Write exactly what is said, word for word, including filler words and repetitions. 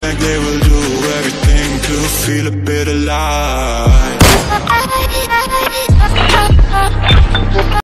like they will do everything to feel a bit alive.